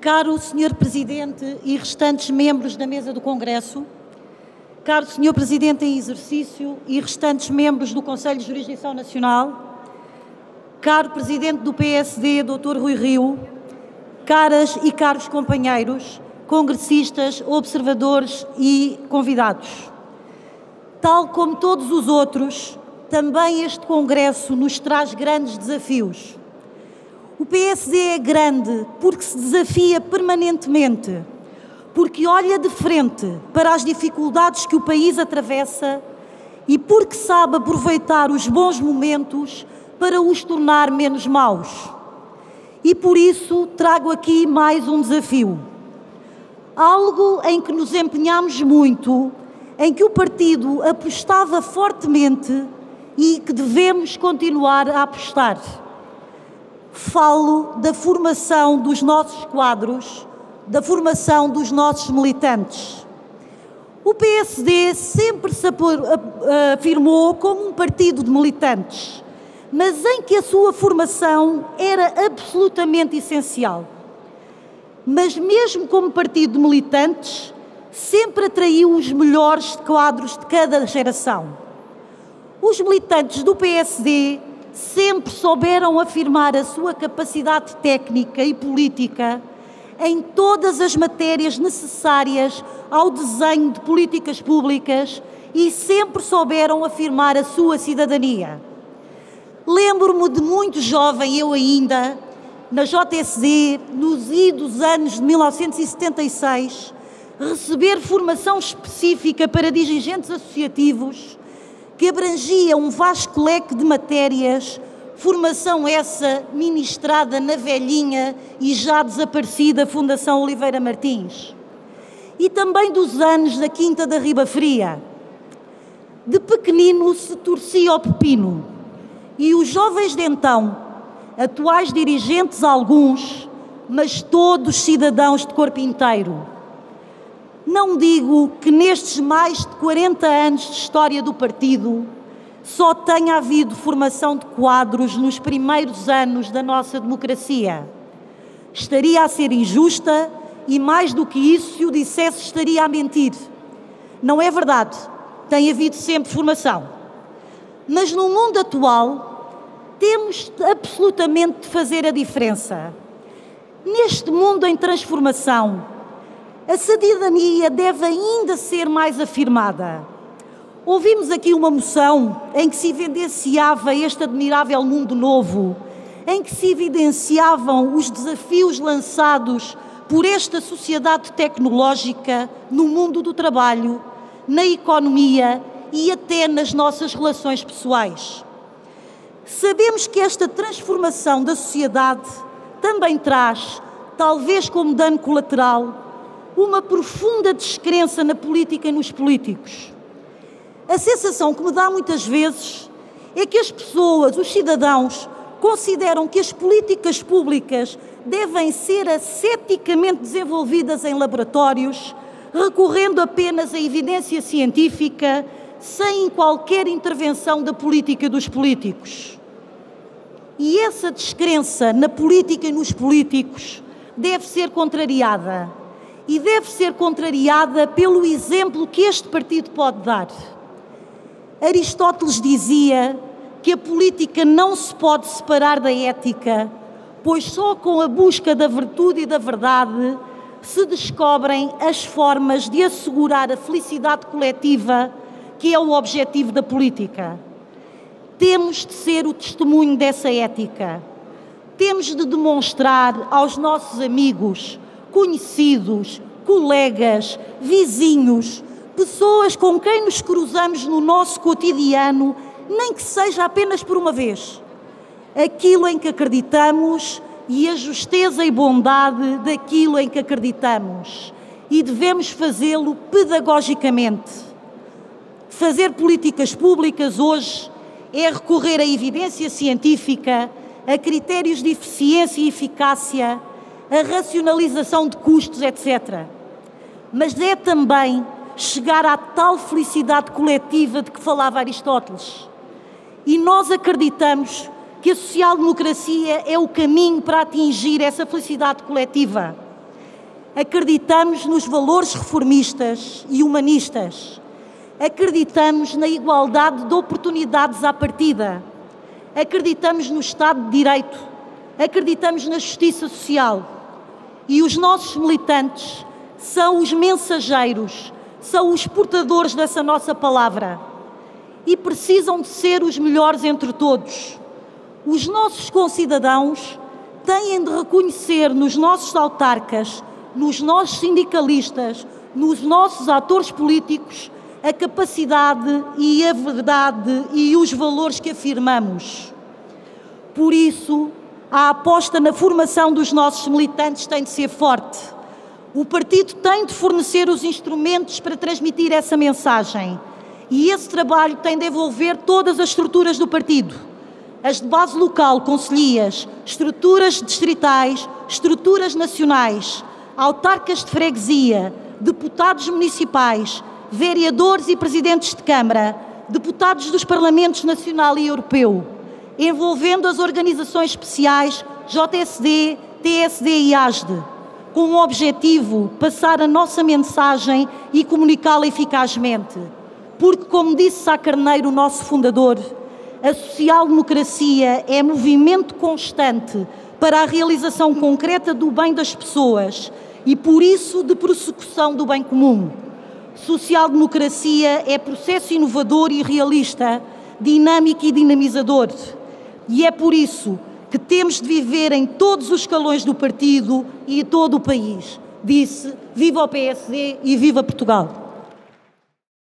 Caro Sr. Presidente e restantes membros da mesa do Congresso, caro Sr. Presidente em exercício e restantes membros do Conselho de Jurisdição Nacional, caro Presidente do PSD, Dr. Rui Rio, caras e caros companheiros, congressistas, observadores e convidados. Tal como todos os outros, também este Congresso nos traz grandes desafios. O PSD é grande porque se desafia permanentemente, porque olha de frente para as dificuldades que o país atravessa e porque sabe aproveitar os bons momentos para os tornar menos maus. E por isso trago aqui mais um desafio. Algo em que nos empenhamos muito, em que o partido apostava fortemente e que devemos continuar a apostar. Falo da formação dos nossos quadros, da formação dos nossos militantes. O PSD sempre se afirmou como um partido de militantes, mas em que a sua formação era absolutamente essencial. Mas mesmo como partido de militantes, sempre atraiu os melhores quadros de cada geração. Os militantes do PSD sempre souberam afirmar a sua capacidade técnica e política em todas as matérias necessárias ao desenho de políticas públicas e sempre souberam afirmar a sua cidadania. Lembro-me de muito jovem, eu ainda, na JSD, nos idos anos de 1976, receber formação específica para dirigentes associativos que abrangia um vasto leque de matérias, formação essa ministrada na velhinha e já desaparecida Fundação Oliveira Martins. E também dos anos da Quinta da Riba Fria. De pequenino se torcia o pepino, e os jovens de então, atuais dirigentes alguns, mas todos cidadãos de corpo inteiro. Não digo que nestes mais de 40 anos de história do partido só tenha havido formação de quadros nos primeiros anos da nossa democracia. Estaria a ser injusta e, mais do que isso, se o dissesse, estaria a mentir. Não é verdade, tem havido sempre formação. Mas no mundo atual temos absolutamente de fazer a diferença. Neste mundo em transformação, a cidadania deve ainda ser mais afirmada. Ouvimos aqui uma moção em que se evidenciava este admirável mundo novo, em que se evidenciavam os desafios lançados por esta sociedade tecnológica no mundo do trabalho, na economia e até nas nossas relações pessoais. Sabemos que esta transformação da sociedade também traz, talvez como dano colateral, uma profunda descrença na política e nos políticos. A sensação que me dá muitas vezes é que as pessoas, os cidadãos, consideram que as políticas públicas devem ser asceticamente desenvolvidas em laboratórios, recorrendo apenas à evidência científica, sem qualquer intervenção da política e dos políticos. E essa descrença na política e nos políticos deve ser contrariada. E deve ser contrariada pelo exemplo que este partido pode dar. Aristóteles dizia que a política não se pode separar da ética, pois só com a busca da virtude e da verdade se descobrem as formas de assegurar a felicidade coletiva, que é o objetivo da política. Temos de ser o testemunho dessa ética. Temos de demonstrar aos nossos amigos, conhecidos, colegas, vizinhos, pessoas com quem nos cruzamos no nosso cotidiano, nem que seja apenas por uma vez, aquilo em que acreditamos e a justeza e bondade daquilo em que acreditamos. E devemos fazê-lo pedagogicamente. Fazer políticas públicas hoje é recorrer à evidência científica, a critérios de eficiência e eficácia, a racionalização de custos, etc. Mas é também chegar à tal felicidade coletiva de que falava Aristóteles. E nós acreditamos que a social-democracia é o caminho para atingir essa felicidade coletiva. Acreditamos nos valores reformistas e humanistas. Acreditamos na igualdade de oportunidades à partida. Acreditamos no Estado de Direito. Acreditamos na justiça social. E os nossos militantes são os mensageiros, são os portadores dessa nossa palavra. E precisam de ser os melhores entre todos. Os nossos concidadãos têm de reconhecer nos nossos autarcas, nos nossos sindicalistas, nos nossos atores políticos, a capacidade e a verdade e os valores que afirmamos. Por isso, a aposta na formação dos nossos militantes tem de ser forte. O partido tem de fornecer os instrumentos para transmitir essa mensagem. E esse trabalho tem de envolver todas as estruturas do partido. As de base local, concelhias, estruturas distritais, estruturas nacionais, autarcas de freguesia, deputados municipais, vereadores e presidentes de Câmara, deputados dos Parlamentos Nacional e Europeu, envolvendo as organizações especiais JSD, TSD e ASDE, com o objetivo de passar a nossa mensagem e comunicá-la eficazmente. Porque, como disse Sá Carneiro, o nosso fundador, a social-democracia é movimento constante para a realização concreta do bem das pessoas e, por isso, de prossecução do bem comum. Social-democracia é processo inovador e realista, dinâmico e dinamizador. E é por isso que temos de viver em todos os escalões do partido e todo o país. Disse: viva o PSD e viva Portugal!